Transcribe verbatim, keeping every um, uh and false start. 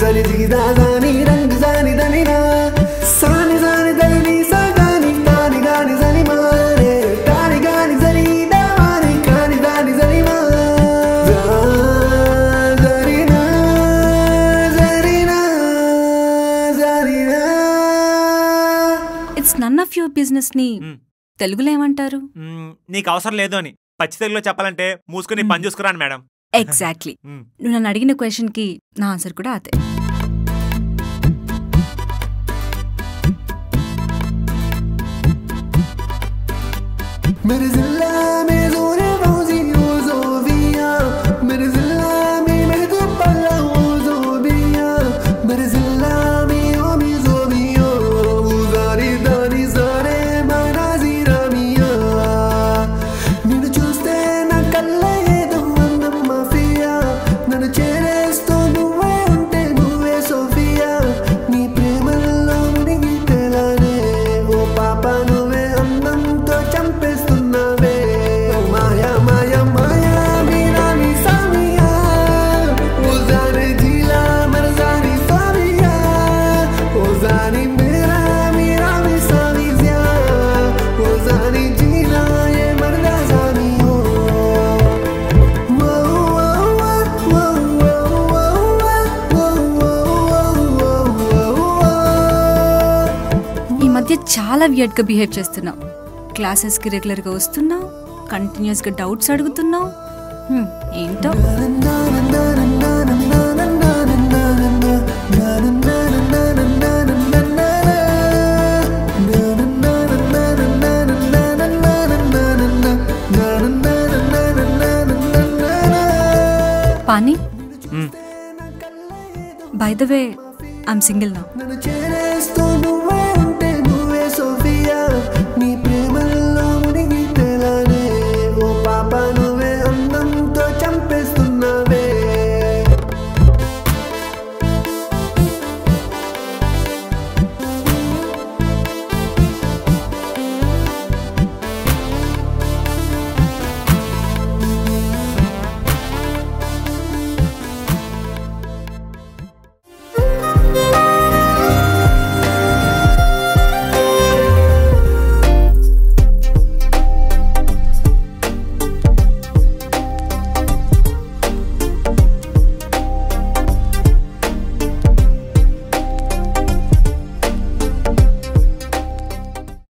zani zida zani rang zani dani na sani zani dani sa gani tani gani zani mare tani gani zani da mare kani dani zani ma zani na zani na zani na. It's none of your business ni తెలుగులో ఏమంటారు? నీకు అవసరం లేదు అని పచ్చి తెలుగులో చెప్పాలంటే మూసుకుని పని చూసుకురాను మేడం. ఎగ్జాక్ట్లీ. నువ్వు నన్ను అడిగిన క్వశ్చన్ కి నా ఆన్సర్ కూడా అదే. मेरे जिला में जोरे रोजी ओ जोबिया मेरे जिला में मेरे को पल्ला ओ जोबिया मेरे जिला में ओ मी जोबिया उजारी दानी सारे माना जीरामिया నిన్ను చూస్తే నా కళ్ళే ఏదో అందం మాఫియా నన్ను చేరేస్తూ నువ్వే ఉంటే నువ్వే సోఫియా నీ ప్రేమలో మునిగి తేలానే ఓ పాప నువ్వే అందంతో చంపేస్తున్నావే మాయా మాయా మాయా మీరా మీ సామియా ఓ జానే జిలా మరజాని సామియా ఓ జాని మేరా మీరా మీ సామియా ఓ జాని జిలా ఏ మరదా సామియో ఈ మధ్య చాలా వియర్డ్ గా బిహేవ్ చేస్తున్నావు. క్లాసెస్ కి రెగ్యులర్ గా వస్తున్నావు, కంటిన్యూస్ గా డౌట్స్ అడుగుతున్నావు. ఏంటో పాని. By the way I'm single now.